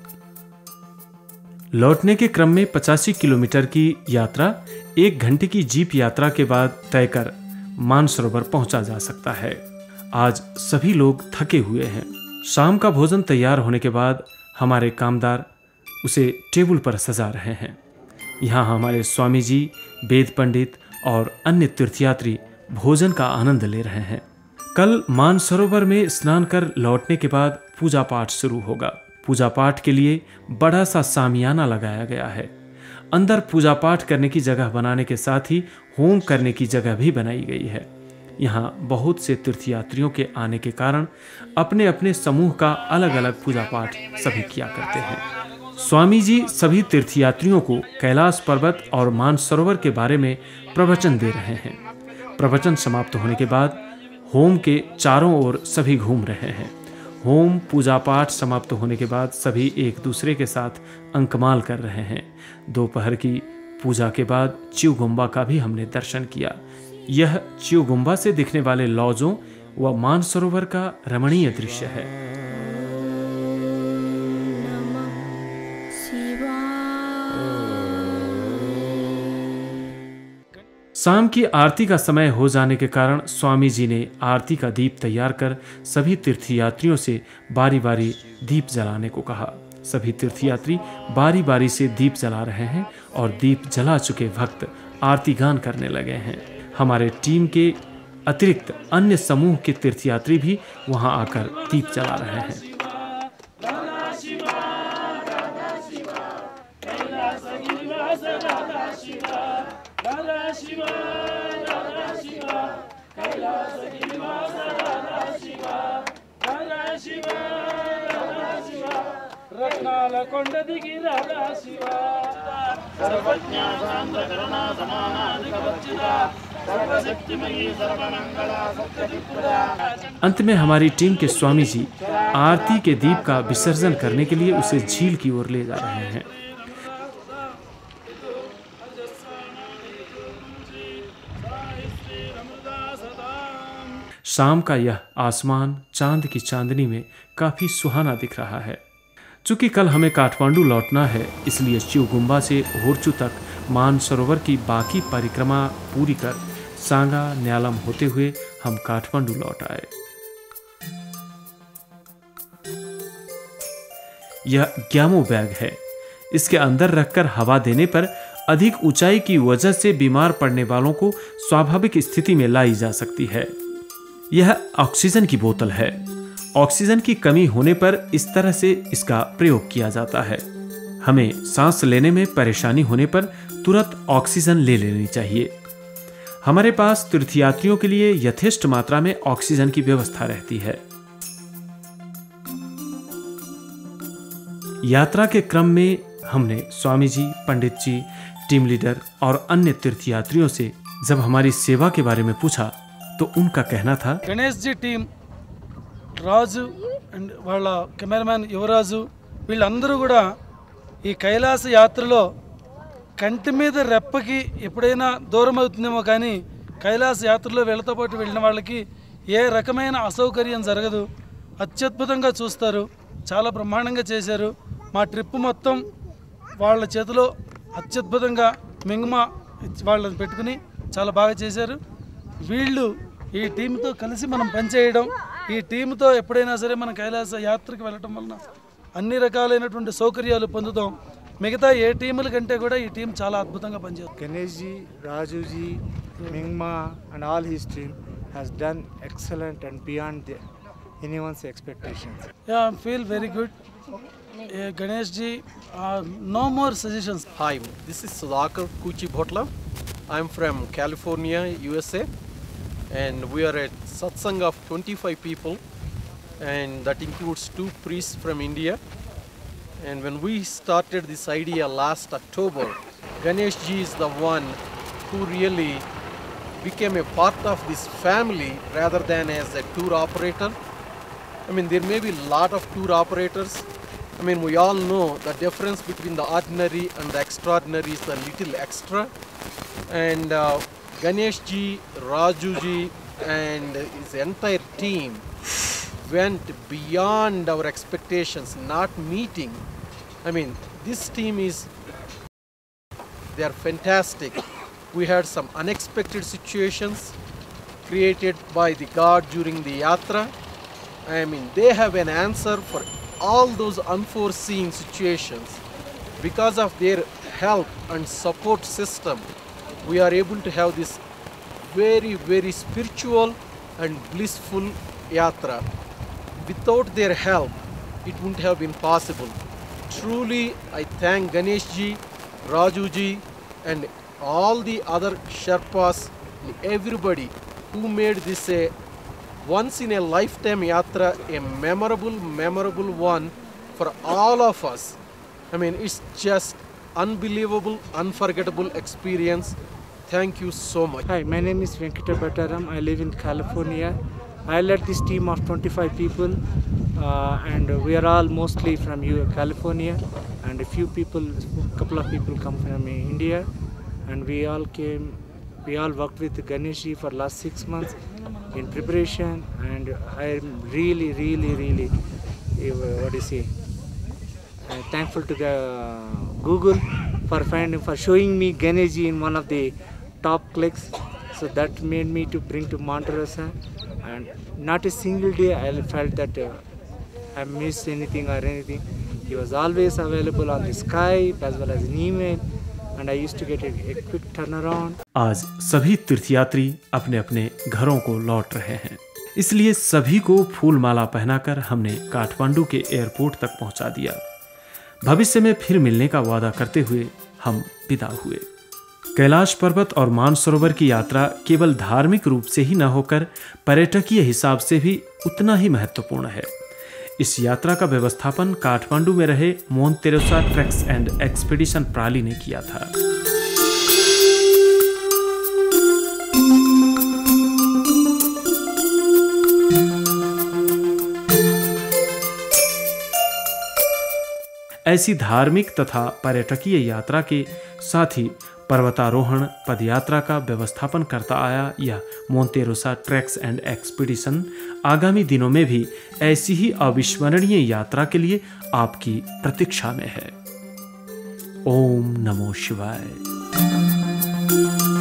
लौटने के क्रम में पचासी किलोमीटर की यात्रा एक घंटे की जीप यात्रा के बाद तय कर मानसरोवर पहुंचा जा सकता है। आज सभी लोग थके हुए हैं। शाम का भोजन तैयार होने के बाद हमारे कामदार उसे टेबल पर सजा रहे हैं। यहाँ हमारे स्वामी जी, वेद पंडित और अन्य तीर्थयात्री भोजन का आनंद ले रहे हैं। कल मानसरोवर में स्नान कर लौटने के बाद पूजा पाठ शुरू होगा। पूजा पाठ के लिए बड़ा सा सामियाना लगाया गया है। अंदर पूजा पाठ करने की जगह बनाने के साथ ही होम करने की जगह भी बनाई गई है। यहाँ बहुत से तीर्थयात्रियों के आने के कारण अपने अपने समूह का अलग अलग पूजा पाठ सभी किया करते हैं। स्वामी जी सभी तीर्थयात्रियों को कैलाश पर्वत और मानसरोवर के बारे में प्रवचन दे रहे हैं। प्रवचन समाप्त होने के बाद होम के चारों ओर सभी घूम रहे हैं। होम पूजा पाठ समाप्त होने के बाद सभी एक दूसरे के साथ अंकमाल कर रहे हैं। दोपहर की पूजा के बाद चिवगुम्बा का भी हमने दर्शन किया। यह चिवगुम्बा से दिखने वाले लॉजों व मानसरोवर का रमणीय दृश्य है। शाम की आरती का समय हो जाने के कारण स्वामी जी ने आरती का दीप तैयार कर सभी तीर्थयात्रियों से बारी बारी दीप जलाने को कहा। सभी तीर्थयात्री बारी बारी से दीप जला रहे हैं और दीप जला चुके भक्त आरती गान करने लगे हैं। हमारे टीम के अतिरिक्त अन्य समूह के तीर्थयात्री भी वहां आकर दीप जला रहे हैं। अंत में हमारी टीम के स्वामी जी आरती के दीप का विसर्जन करने के लिए उसे झील की ओर ले जा रहे हैं। शाम का यह आसमान चांद की चांदनी में काफी सुहाना दिख रहा है। चूंकि कल हमें काठमांडू लौटना है, इसलिए चिवगुम्बा से होर्चू तक मानसरोवर की बाकी परिक्रमा पूरी कर सांगा न्यालम होते हुए हम काठमांडू लौट आए। यह ग्यामो बैग है। इसके अंदर रखकर हवा देने पर अधिक ऊंचाई की वजह से बीमार पड़ने वालों को स्वाभाविक स्थिति में लाई जा सकती है। यह ऑक्सीजन की बोतल है। ऑक्सीजन की कमी होने पर इस तरह से इसका प्रयोग किया जाता है। हमें सांस लेने में परेशानी होने पर तुरंत ऑक्सीजन ले लेनी चाहिए। हमारे पास तीर्थयात्रियों के लिए यथेष्ट मात्रा में ऑक्सीजन की व्यवस्था रहती है। यात्रा के क्रम में हमने स्वामी जी, पंडित जी, टीम लीडर और अन्य तीर्थयात्रियों से जब हमारी सेवा के बारे में पूछा तो उनका कहना था, गणेश जी टीम రాజు అండ్ వాళ్ళ కెమెరామ్యాన్ యువరాజు వీళ్ళందరూ కూడా ఈ కైలాస యాత్రలో కంటి మీద రెప్పకి ఎప్పుడైనా దూరం అవుతుందేమో కానీ కైలాస యాత్రలో వీళ్ళతో పాటు వెళ్ళిన వాళ్ళకి ఏ రకమైన అసౌకర్యం జరగదు. అత్యద్భుతంగా చూస్తారు. చాలా బ్రహ్మాండంగా చేశారు. మా ట్రిప్ మొత్తం వాళ్ళ చేతిలో అత్యద్భుతంగా మింగమా వాళ్ళని పెట్టుకుని చాలా బాగా చేశారు. వీళ్ళు ఈ టీంతో కలిసి మనం పనిచేయడం, ఈ టీంతో ఎప్పుడైనా సరే మనం కైలాస యాత్రకు వెళ్ళటం వలన అన్ని రకాలైనటువంటి సౌకర్యాలు పొందుతాం. మిగతా ఏ టీముల కంటే కూడా ఈ టీం చాలా అద్భుతంగా పనిచేస్తుంది. Ganesh ji, Raju ji, Mingma and all his team has done excellent and beyond the, anyone's expectations. Yeah, I feel very good. Uh, Ganesh ji, uh, no more suggestions. Hi, this is Sudhakar Kuchi Bhotla. I'm from California, U S A, and we are a satsang of twenty-five people, and that includes two priests from India. And when we started this idea last October, Ganesh ji is the one who really became a part of this family rather than as a tour operator. I mean, there may be a lot of tour operators. I mean, we all know the difference between the ordinary and the extraordinary is the little extra. And uh, Ganesh ji, Raju ji and his entire team went beyond our expectations, not meeting. I mean, this team is, they are fantastic. We had some unexpected situations created by the God during the yatra. I mean, they have an answer for all those unforeseen situations. Because of their help and support system, we are able to have this very, very spiritual and blissful yatra. Without their help, it wouldn't have been possible. Truly, I thank Ganesh ji, Raju ji and all the other Sherpas, everybody who made this a once in a lifetime yatra, a memorable, memorable one for all of us. I mean, it's just unbelievable, unforgettable experience. Thank you so much. Hi, my name is Venkata Bhattaram. I live in California. I led this team of twenty-five people, uh, and we are all mostly from California, and a few people, a couple of people come from India, and we all came, we all worked with Ganesh ji for last six months in preparation, and I am really, really, really, what do you say, uh, thankful to the Google for finding, for showing me Ganesh ji in one of the top clicks. So that made me to bring to Monte Rosa, and not a single day I felt that uh, I missed anything or anything. He was always available on the Skype as well as an email, and I used to get a, a quick turnaround. आज सभी तीर्थयात्री अपने अपने घरों को लौट रहे हैं, इसलिए सभी को फूल माला पहनाकर हमने काठमांडू के एयरपोर्ट तक पहुंचा दिया। भविष्य में फिर मिलने का वादा करते हुए हम विदा हुए। कैलाश पर्वत और मानसरोवर की यात्रा केवल धार्मिक रूप से ही न होकर पर्यटकीय हिसाब से भी उतना ही महत्वपूर्ण है। इस यात्रा का व्यवस्थापन काठमांडू में रहे मोन्तेरोसा ट्रैक्स एंड एक्सपीडिशन प्राली ने किया था। ऐसी धार्मिक तथा पर्यटकीय यात्रा के साथ ही पर्वतारोहण पदयात्रा का व्यवस्थापन करता आया यह मोन्तेरोसा ट्रैक्स एंड एक्सपीडिशन आगामी दिनों में भी ऐसी ही अविस्मरणीय यात्रा के लिए आपकी प्रतीक्षा में है। ओम नमो शिवाय।